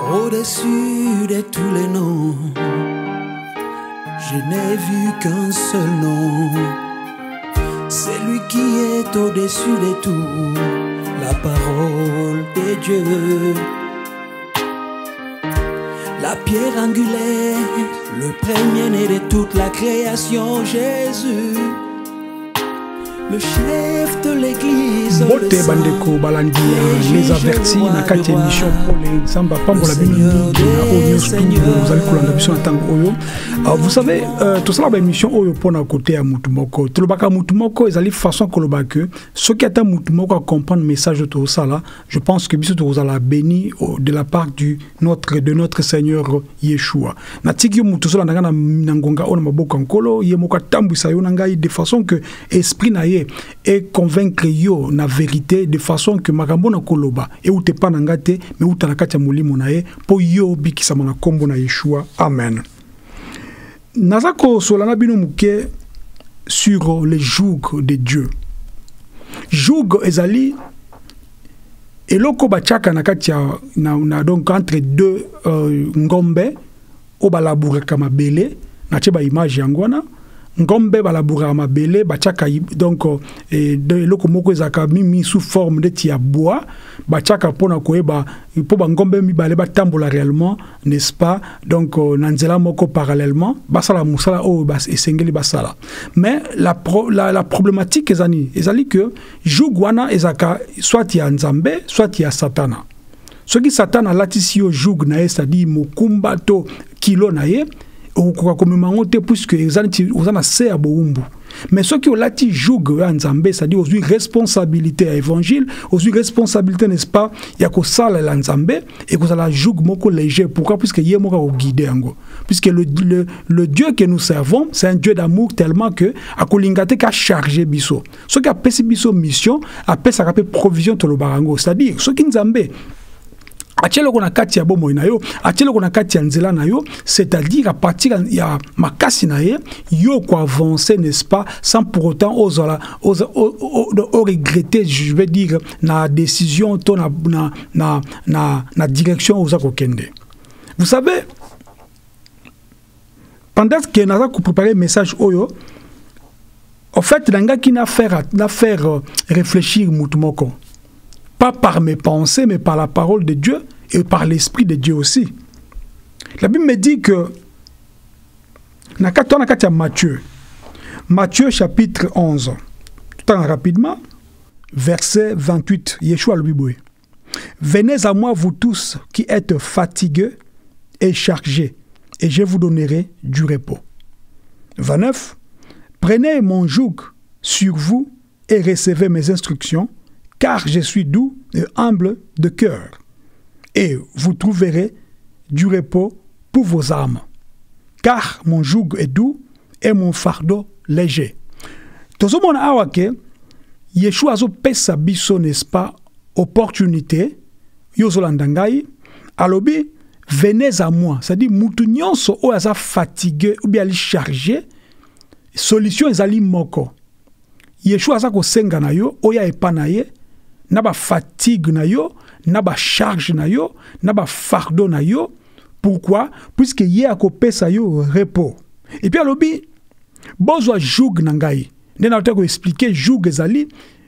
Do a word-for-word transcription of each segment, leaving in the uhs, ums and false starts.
Au-dessus de tous les noms, je n'ai vu qu'un seul nom. C'est lui qui est au-dessus de tout, la parole de Dieu. La pierre angulaire, le premier-né de toute la création, Jésus. Le chef de l'église, Bote bandeko balandi les avertis na kati émission pour les samba pambola bino na oyo studio vous allez kolanda biso na tango oyo. Vous savez tout ça la émission oyo pona côté ya mutu moko to lobaka mutu moko ezali façon koloba que ce qui ata mutu moko à comprendre message to ça là, je pense que biso to vous allez béni de la part du notre de notre Seigneur Yeshua. Na tiki mutu so landa na ngonga ona maboko nkolo ye moko tambwisa yo na ngai de façon que esprit na ye et convaincre yo na vérité de façon que makambo na koloba et ou te pa na ngate mais ou ta na kati ya molimo na ye po yo bikisa na kombo na Yeshua. Amen. Nazako solana bino muke sur le joug de Dieu. Joug ezali eloko bachaka na kati ya na, na donc entre deux euh, ngombe o balabura kama bele na cheba image yangwana ngombe balabura mabele bachaka donc eh, de loko moko ezaka mimi sous forme de tia bois bachaka pona koeba po ba ngombe mi bale batambola réellement, n'est-ce pas? Donc nanzela moko parallèlement basala musala o bas esengeli basala. Mais la pro, la, la problématique ezani ezali que jugwana ezaka soit ya nzambe soit ya satana. Ce qui satana latisi yo jug na c'est-à-dire mokumba to kilo na ye puisque mais ceux qui ont lati joug en Nzambe, c'est-à-dire aux responsabilité à l'évangile, aux responsabilité, n'est-ce pas, il y a que ça la Nzambe et que ça la joug moko léger. Pourquoi? Puisque y a moko au guider ango. Puisque le, le, le Dieu que nous servons, c'est un Dieu d'amour tellement que a kolingate ka chargé biso. Ceux qui a pesi biso mission, a pesi sa provision to lo barango. C'est-à-dire ceux qui Nzambe achelo kona kati ya bomo na yo, achelo kona kati ya nzela na yo, c'est-à-dire à partir ya makasi na ye, yo ko avancer, n'est-ce pas, sans pour autant oser oser regretter, je vais dire, na décision to na na na na, na direction oza ko kende. Vous savez, pendant que naza ko préparer message oyo, en fait nanga ki na faire na faire réfléchir mutu moko. Pas par mes pensées, mais par la parole de Dieu et par l'Esprit de Dieu aussi. La Bible me dit que, dans Matthieu, Matthieu chapitre onze, tout en rapidement, verset vingt-huit, Yeshua le Bible. Venez à moi, vous tous qui êtes fatigués et chargés, et je vous donnerai du repos. vingt-neuf, prenez mon joug sur vous et recevez mes instructions, car je suis doux et humble de cœur, et vous trouverez du repos pour vos âmes. Car mon joug est doux et mon fardeau léger. Tozomona awake, Yeshua zo pesa biso, n'est-ce pas, opportunité, yozolandangai, alobi, venez à moi. C'est-à-dire, mutu nyonso o aza fatigué ou bien ali chargé, solution ezali moko. Yeshua aza ko senga na yo, oya epana ye, naba fatigue na yo, naba charge na yo, naba fardeau na yo. Pourquoi? Puisque yé a kopé sa yo repos. Et puis alobi, bozwa joug nangai. Nena ko expliquer joug ezali,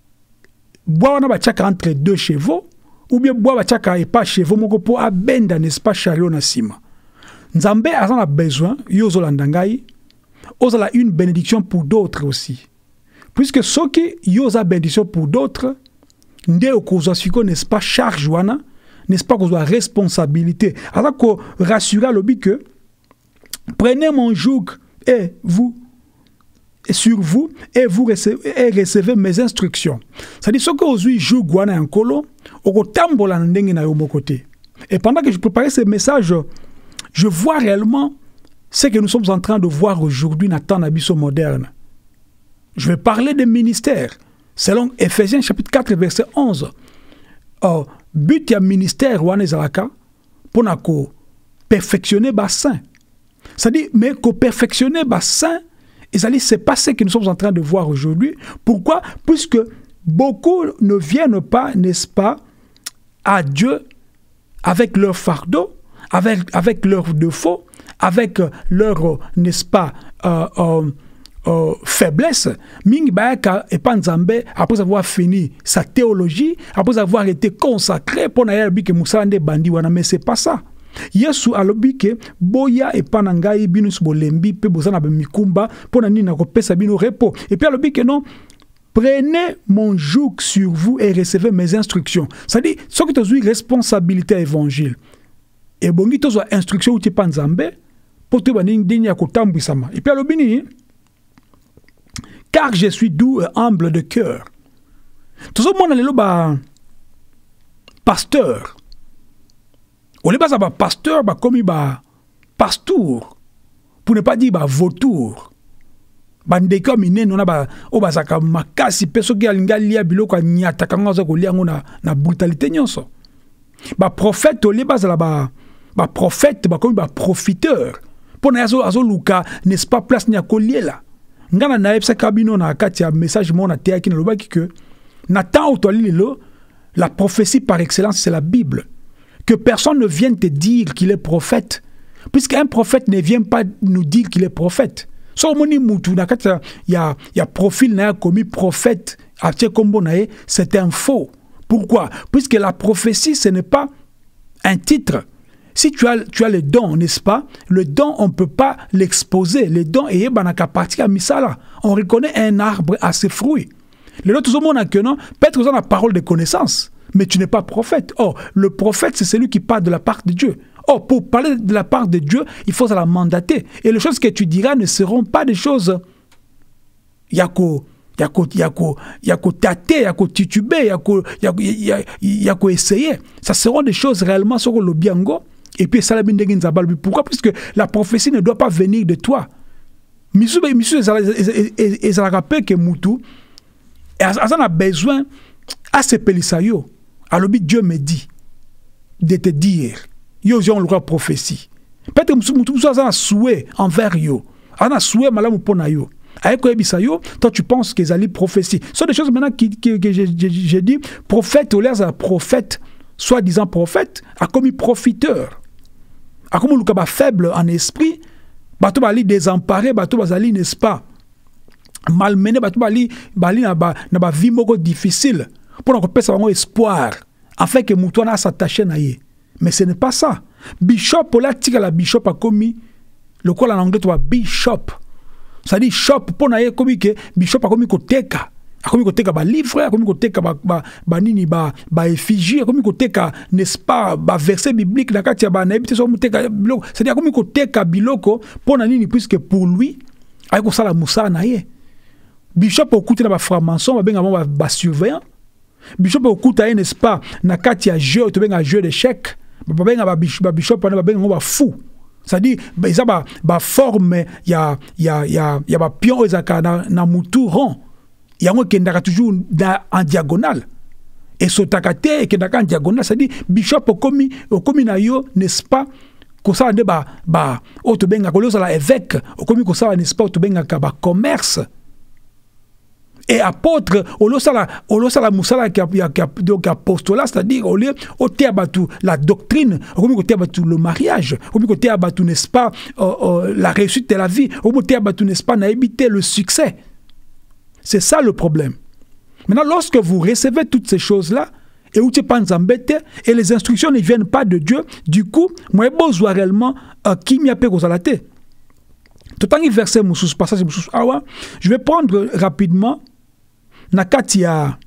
bois naba tchaka entre deux chevaux, ou bien bois tchaka et pas chevaux moko po abenda n'est-ce pas chariot na sima. Nzambe a besoin, yo zolandangai, ozala une bénédiction pour d'autres aussi. Puisque ceux qui yosa bénédiction pour d'autres, n'est-ce pas charge wana, n'est-ce pas qu'on a responsabilité. Alors qu'on rassure le but que prenez mon joug et vous et sur vous et vous recevez, et recevez mes instructions. C'est-à-dire ce que aujourd'hui joug wana en colo, au tambola ndenge na yo mon côté. Et pendant que je préparais ce message, je vois réellement ce que nous sommes en train de voir aujourd'hui dans temps d'abisso moderne. Je vais parler des ministères. Selon Ephésiens chapitre quatre, verset onze. Oh, but ya ministère wana ezalaka pour perfectionner bas saint. C'est-à-dire, mais qu'on perfectionner bas saint, c'est pas ce que nous sommes en train de voir aujourd'hui. Pourquoi? Puisque beaucoup ne viennent pas, n'est-ce pas, à Dieu avec leur fardeau, avec, avec leurs défauts, avec leur, n'est-ce pas, euh, euh, euh, faiblesse, mingi bayaka et panzambe après avoir fini sa théologie, après avoir été consacré pour n'aller que Moussa ande bandi wana, mais c'est pas ça. Yesu alobi ke boya et panangai binus bolembi pe bozana be mikumba pour nani na kopesa bino repos. Et puis alobi ke non, prenez mon joug sur vous et recevez mes instructions. C'est-à-dire, ce qui est une responsabilité à l'évangile. Et bon, il y a une instruction où tu pas nzambe pour te bani ndenya kotambu sama. Et puis alobi ni, car je suis doux et humble de cœur. Tout ce monde est là, pasteur. On est pas pasteur, bah comme il bah pastour, pour ne pas dire bah vautour. Bande comme il n'est pas au basaka makasi personne qui a l'ingalia biloko nyata kanga za kolia ngona na brutalité nyonso. Bah prophète on est pas là bah bah prophète bah comme bah profiteur. Pour na yazo azo luka n'est-ce pas place nya kolie là. Ngana na epsa kabino na kati ya message mon na théaki na lobaki que na temps où lelo la prophétie par excellence c'est la Bible. Que personne ne vienne te dire qu'il est prophète, puisqu'un prophète ne vient pas nous dire qu'il est prophète. So moni mutu na kati ya ya profil na commis prophète a tie kombo na ye, c'est un faux. Pourquoi? Puisque la prophétie ce n'est pas un titre. Si tu as tu as le don, n'est-ce pas? Le don on peut pas l'exposer. Le don est banaka partie à misala. On reconnaît un arbre à ses fruits. Le lot tout le monde a que non, peut-être que la parole de connaissance. Mais tu n'es pas prophète. Oh, le prophète, c'est celui qui parle de la part de Dieu. Oh, pour parler de la part de Dieu, il faut la mandater. Et les choses que tu diras ne seront pas des choses... Il y a qu'au tâter, il y a qu'au tituber, il y a qu'au essayer. Ça seront des choses réellement sur le biango. Et puis, ça la bindegin zabal. Pourquoi? Parce que la prophétie ne doit pas venir de toi. Misu, misu, et ça rappelle que Moutou, ça a besoin à ce pélissayo. Alors, Dieu me dit de te dire, yo j'ai une prophétie. Peut-être que tu as un souhait envers yo, un souhait malam pour yo. Avec quoi bisayo, toi tu penses qu'ils allaient prophétie. Ce sont des choses maintenant qui, que, que j'ai dit, prophète ou l'air prophète, soi-disant prophète, a commis profiteur. A comme le faible en esprit, bateau bali désemparé, bateau bazali n'est-ce pas malmené, bateau bali bali na ba na ba vie moko difficile. Pour qu'on puisse avoir un espoir, afin que Moutouana s'attache à y. Mais ce n'est pas ça. Bishop, pour la tika la bishop a commis, le quoi en anglais, tu vois, bishop. Ça dit shop, pour na commis que bishop a commis koteka. A commis koteka ba livre, a commis koteka ba ba ba nini ba ba effigie, a commis koteka, n'est-ce pas, ba verset biblique, na katia ba naibite so muteka biloko. C'est-à-dire a commis koteka biloko, pour na nini, puisque pour lui, a ko sala moussa na ye. Bishop au côté na ba franc-maçon, ba benga ba ba surveillant. Bishop okuta n'est-ce pas na kati ya jeu to benga jeu d'échecs ba benga ba bishop na ba benga ba fou, c'est-à-dire ba isa ba ba forme ya ya ya ya ba pion ezaka na, na mutu rond yango kendaka toujours da, en diagonale et sotakate et kendaka en diagonale, c'est-à-dire bishop okomi okomi na yo n'est-ce pas ko ça de ba ba o to benga ko la évêque okomi ko ça n'est-ce pas to benga ka ba commerce. Et apôtre, au lieu de la moussala qui a apostolat, c'est-à-dire au lieu de la doctrine, au lieu de le mariage, au lieu de n'est-ce pas la réussite de la vie, au lieu de n'est-ce pas éviter le succès. C'est ça le problème. Maintenant, lorsque vous recevez toutes ces choses-là, et où tu penses embêter, et les instructions ne viennent pas de Dieu, du coup, moi, je besoin réellement qui m'y a payé aux alatés. Tout en verset, passage, je vais prendre rapidement. Nakati ya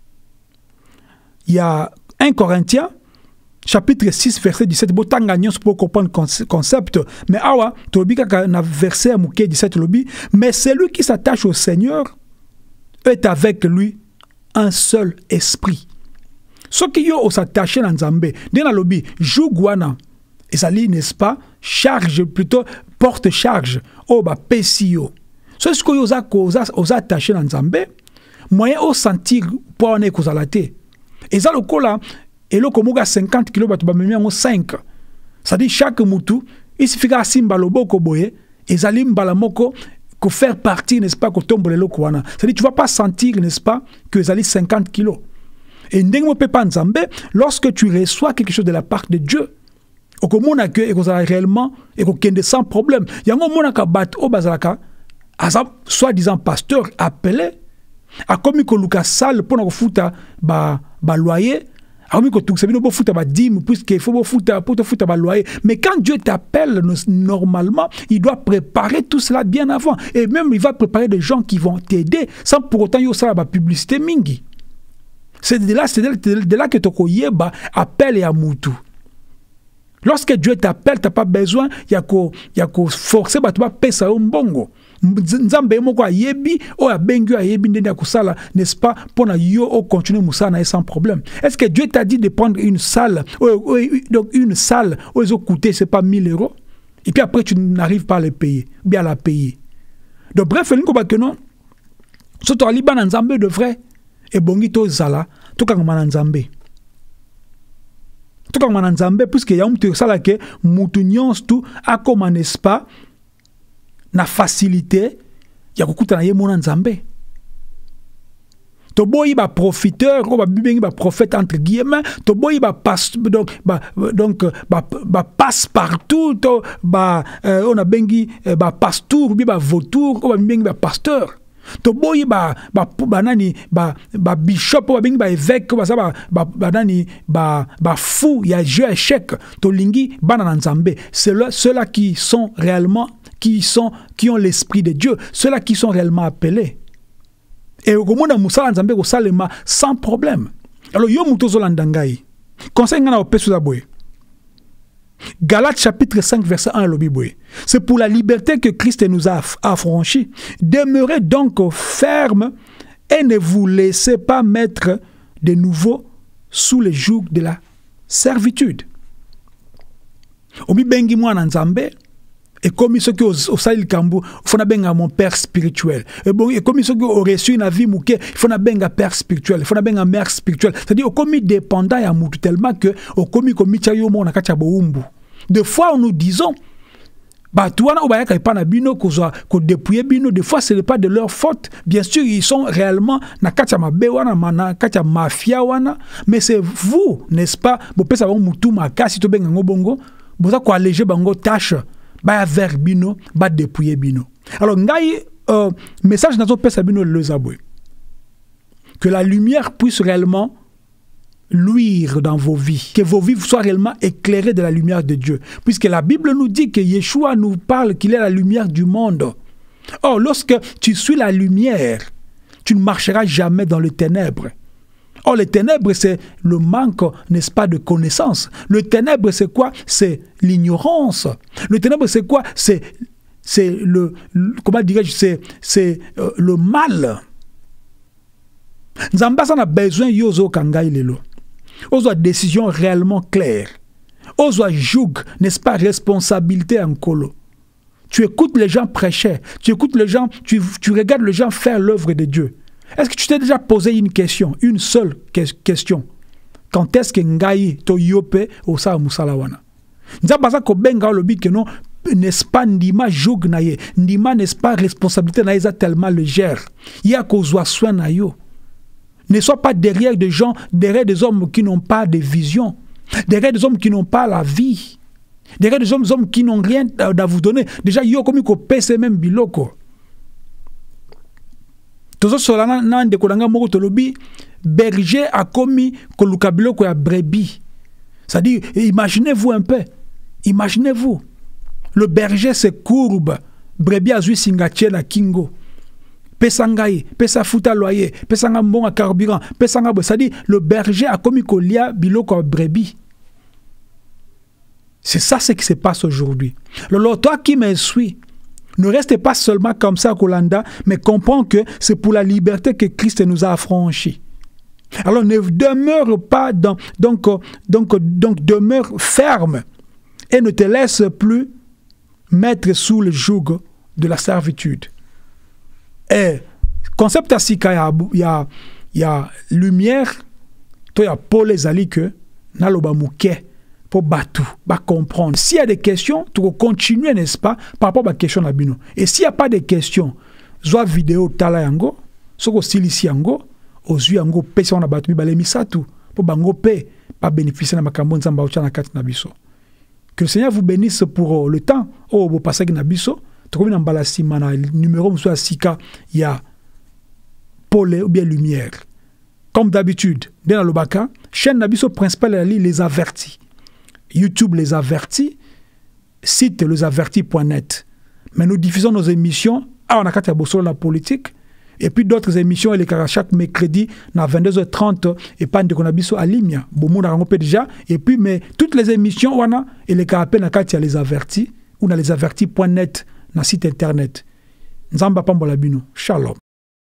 il y a un Corinthiens chapitre six verset dix-sept botanga nyons pour comprendre le concept, mais awa tobi kaka na verset muke dix-sept lobi, mais celui qui s'attache au Seigneur est avec lui un seul esprit. Ce qui yo s'attacher na Nzambe dena lobi jugwana ezali, n'est-ce pas, charge plutôt porte charge o ba pesio. Ce que yo za oza attacher na Nzambe moyen au sentir pour en écouter. Et ça le coup là, et le komoga cinquante kilos batu ba memi en cinq. Ça dit chaque moutou, il suffit à simba le boko boye, et zalim balamoko que faire partie, n'est-ce pas, que tombe le lokwana. Ça dit tu vas pas sentir, n'est-ce pas, que zali cinquante kilos. Et ndenge mo pe pa nzambe, lorsque tu reçois quelque chose de la part de Dieu, okomona que ekozala réellement ekokende sans problème yango mona ka bat o bazalaka asa soi-disant pasteur appelé akomi koluka salle pona kofuta ba ba loyer akomi kotukisa bino bo futa ba dîme puisque il faut bo futa pour te futa ba loyer mais quand Dieu t'appelle normalement il doit préparer tout cela bien avant et même il va préparer des gens qui vont t'aider sans pour autant yo sala ba publicité mingi c'est de là c'est de là que toko yeba appel et amutu. Lorsque Dieu t'appelle, tu n'as pas besoin, il y a que forcer, tu vas payer ça au mbongo. Nzambe moko ayebi, o abengi ayebi ndeni akusala, n'est-ce pas, pour na yo o continuer musana sans problème. Est-ce que Dieu t'a dit de prendre une salle, donc une salle, où ils ont coûté, c'est pas mille euros, et puis après tu n'arrives pas à les payer, bien à la payer. Donc bref, il faut que non, surtout à Liban, Nzambe de vrai, et bongi to zala, tout comme Nzambe. Tout comme Nzambe, puisque y a un petit ça que moutounions tout a comme n'est-ce pas na facilité ya kokuta na ye mona Nzambe. To boyi ba profiteur ko ba bibengi ba prophète entre guillemets, to boyi ba passe donc ba donc ba ba passe partout to ba euh, on a bengi ba pasteur bi ba vautour ko ba bibengi ba pasteur. To boyi ba ba ba nani ba ba bishop ba bengi ba évêque ba ça ba ba nani ba ba fou ya jeu échec to lingi bana Nzambe. C'est ceux-là qui sont réellement qui sont qui ont l'esprit de Dieu, ceux-là qui sont réellement appelés. Et au monde musala Nzambe ko salema sans problème. Alors yo mutozo landangai. Conseil ngana opesu za boy. Galates chapitre cinq verset un lobi boy. C'est pour la liberté que Christ nous a affranchis. Demeurez donc fermes et ne vous laissez pas mettre de nouveau sous le joug de la servitude. Obi bengi mwana Nzambe. Et comme ceux qui au Sahel Kambu, il faut benga mon père spirituel. Et bon, et comme ceux qui ont reçu une vie mouké, il faut benga père spirituel, il faut benga mère spirituelle. C'est-à-dire au commis dépendant ya moutou tellement que au commis commis chayo mo na kacha boumbu. Des fois nous disons bah toi na obaya kai pana bino ko ko dépouiller bino, des fois ce n'est pas de leur faute. Bien sûr, ils sont réellement na kacha mabe wana na kacha mafia wana, mais c'est vous, n'est-ce pas? Bo pesa ba moutou makasi to benga ngobongo, bo za ko alléger bango tâche. Ba vers bino, ba dépouiller bino. Alors, ngai, euh, message dans notre pèse bino le zaboué. Que la lumière puisse réellement luire dans vos vies. Que vos vies soient réellement éclairées de la lumière de Dieu. Puisque la Bible nous dit que Yeshua nous parle qu'il est la lumière du monde. Or, lorsque tu suis la lumière, tu ne marcheras jamais dans les ténèbres. Or, les ténèbres, c'est le manque, n'est-ce pas, de connaissance. Le ténèbre, c'est quoi? C'est l'ignorance. Le ténèbre, c'est quoi? C'est, c'est le, le, comment dirais-je, c'est, c'est euh, le mal. Nzamba, ça a besoin yozo kangai lelo. Ozo décision réellement claire. Ozo joug, n'est-ce pas, responsabilité en colo. Tu écoutes les gens prêcher. Tu écoutes les gens, tu, tu regardes les gens faire l'œuvre de Dieu. Est-ce que tu t'es déjà posé une question, une seule question? Quand est-ce que ngai to yope o sa musala wana? Nza baza ko benga le bit que non, n'est-ce pas ndima jog na ye, ndima n'est-ce pas responsabilité na eza tellement légère. Il y a ko zwa soin na yo. Ne sois pas derrière des gens, derrière des hommes qui n'ont pas de vision, derrière des hommes qui n'ont pas la vie, derrière des hommes, hommes qui n'ont rien à vous donner. Déjà yo komi ko pese même biloko. Tozo solana nan de kolanga moko tolobi berger a commis koluka biloko ya brebis. C'est-à-dire, imaginez-vous un peu. Imaginez-vous. Le berger se courbe. Brebis a zui singatie na kingo. Pesangai, pesa futa loyer, pesanga mbonga carburant, pesanga bo. C'est-à-dire, le berger a commis kolia biloko ya brebis. C'est ça ce qui se passe aujourd'hui. Alors, toi qui me suis, ne restez pas seulement comme ça à Kolanda, mais comprends que c'est pour la liberté que Christ nous a affranchis. Alors ne demeure pas dans, donc, donc, donc demeure ferme et ne te laisse plus mettre sous le joug de la servitude. Et concept à sika il y a il y a lumière, toi il y a Paul les ali que naloba mouké pour battre, pour comprendre. S'il y a des questions, tu vas continuer, n'est-ce pas, par rapport à la question de Bino. Et s'il n'y a pas de questions, soit vidéo tala yango, soit silisi yango, ozu yango pesa on a battu balé misatu pour bango pe pas bénéficier na makambo nzamba ucha na kati na biso. Que le Seigneur vous bénisse pour le temps. Oh, vous passez à Bisso. Trouvez dans Balasima, le numéro monsieur Sika, il y a pôle ou bien lumière. Comme d'habitude, dans le Baka, chaîne Nabiso principale les avertis. YouTube les avertis, site lesavertis point net. Mais nous diffusons nos émissions à Onakati Abosso la politique et puis d'autres émissions et les chaque mercredi à vingt-deux heures trente et pas de Konabiso à Limia. Bon monde a rencontré déjà et puis mais toutes les émissions on a et les carapés Nakati les avertis ou dans lesavertis point net. Na site internet. Nzamba Pambolabino. Shalom.